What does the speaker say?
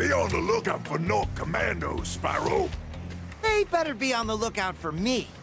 Be on the lookout for North Commandos, Spyro. They better be on the lookout for me.